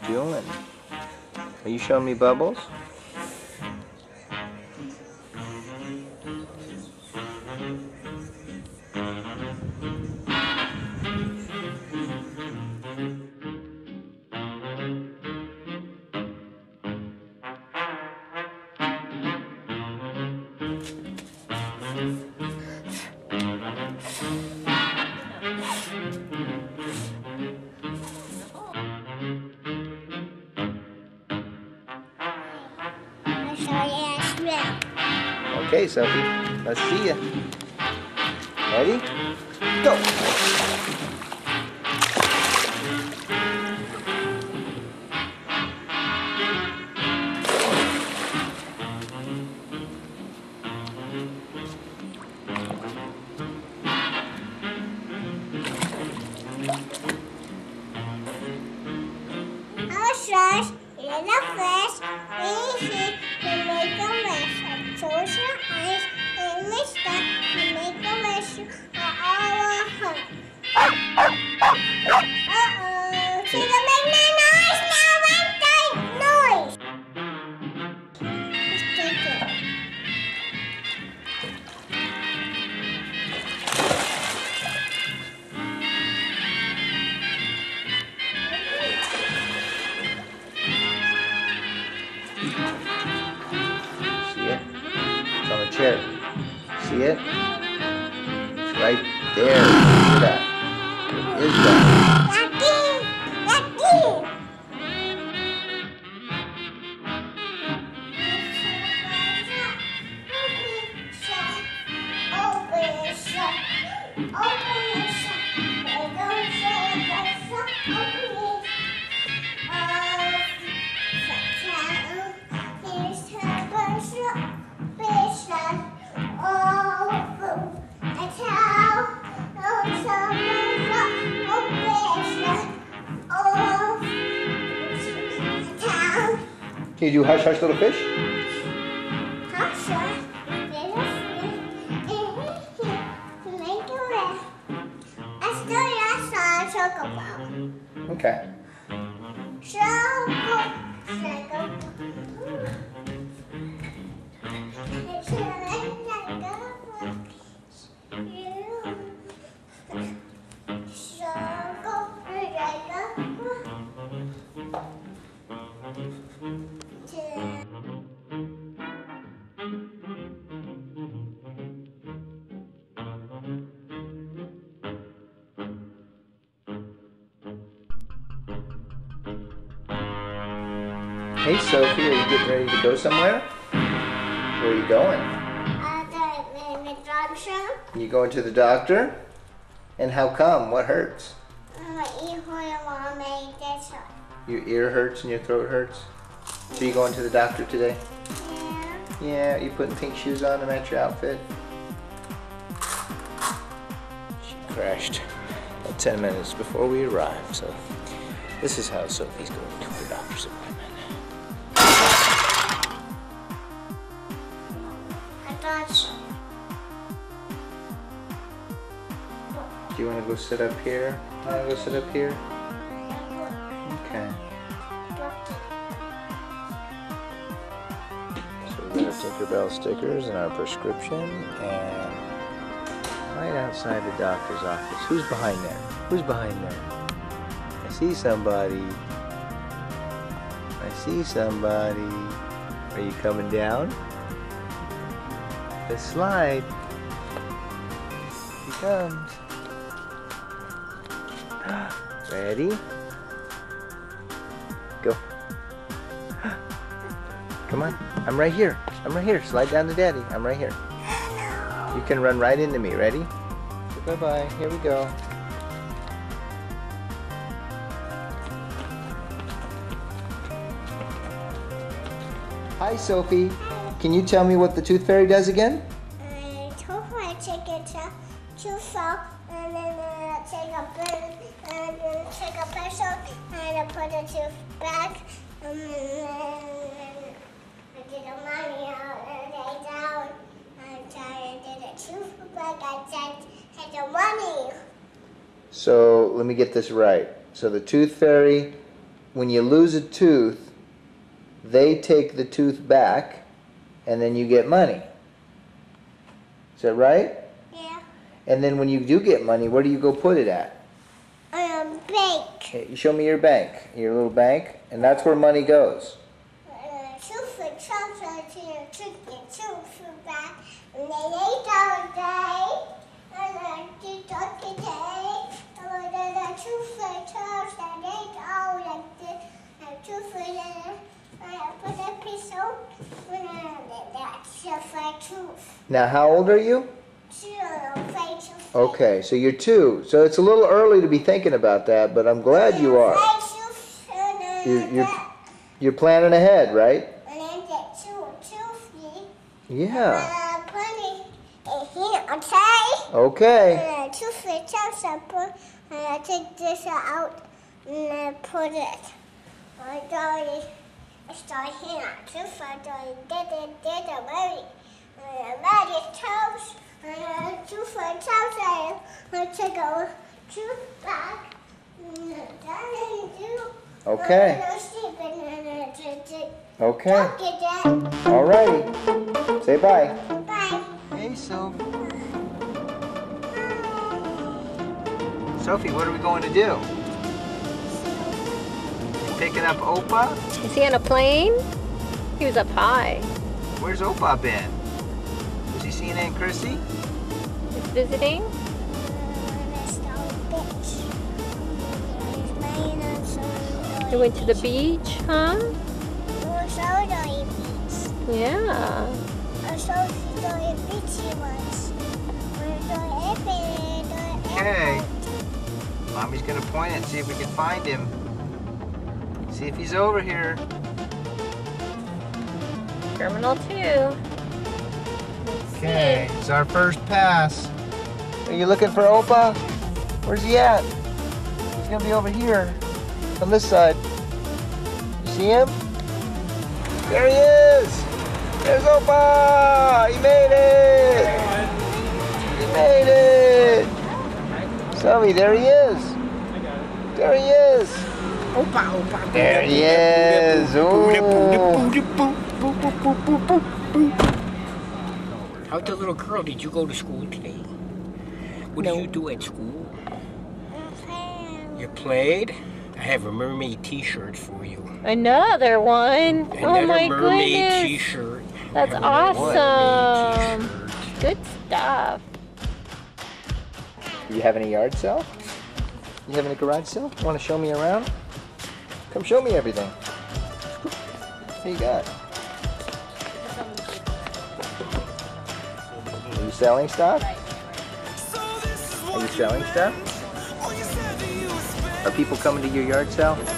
doing? Are you showing me bubbles? Okay, Sophie, let's see ya. Ready? Go! Fish, little fish, easy to make a wish. Close your eyes and wish that to make a wish for all of her. Uh-oh, she can make no noise now, right? Noise. Let's take it. See it? It's on the chair. See it? It's right there. Look at that. What is that? Lucky! Can you do hush hush little fish? Hush hush little fish. Make a wish. I still got chocolate. Okay. Hey Sophie, are you getting ready to go somewhere? Where are you going? The doctor. You going to the doctor? And how come? What hurts? Your ear hurts and your throat hurts? So you going to the doctor today? Yeah. Yeah, you putting pink shoes on to match your outfit? She crashed about 10 minutes before we arrived, so this is how Sophie's going to her doctor's appointment. Do you want to go sit up here? You want to go sit up here? Okay. So we got our Tinkerbell stickers and our prescription, and right outside the doctor's office. Who's behind there? Who's behind there? I see somebody. I see somebody. Are you coming down the slide? Here he comes. Ready? Go. Come on. I'm right here. I'm right here. Slide down to Daddy. I'm right here. You can run right into me. Ready? Bye-bye. Here we go. Hi, Sophie. Can you tell me what the Tooth Fairy does again? Tooth Fairy take it to fall and then take a pen and then take a pencil and put the tooth back and then get the money out and lay down and get the tooth back and take the money. So let me get this right. So the Tooth Fairy when you lose a tooth, they take the tooth back, and then you get money. Is that right? Yeah. And then when you do get money, where do you go put it at? Bank. Okay, you show me your bank, your little bank, and that's where money goes. Now, how old are you? 2. Okay, so you're 2. So it's a little early to be thinking about that, but I'm glad you are. You're planning ahead, right? Yeah. Okay. I take this out and I put it. I start here. Tooth I did a very toes. Tooth I take a tooth back. Okay. Okay. All righty. Say bye. Bye. Hey, Sophie. Sophie, what are we going to do? You picking up Opa? Is he on a plane? He was up high. Where's Opa been? Was he seeing Aunt Chrissy? He's visiting? He went to the beach, huh? Yeah. Okay. Mommy's gonna point it and see if we can find him. See if he's over here. Terminal 2. Okay, it's our first pass. Are you looking for Opa? Where's he at? He's gonna be over here, on this side. You see him? There he is! There's Opa! He made it! He made it! Sophie, there he is! There he is! Opa. There he is! Ooh. How's the little girl? Did you go to school today? What did you do at school? You played? I have a mermaid t-shirt for you. Another one. Another Oh my mermaid goodness. t-shirt. That's I have another awesome. mermaid t-shirt. Good stuff. You have any yard sale? You have any garage sale? Want to show me around? Come show me everything. What you got? Are you selling stuff? Are you selling stuff? Are people coming to your yard sale?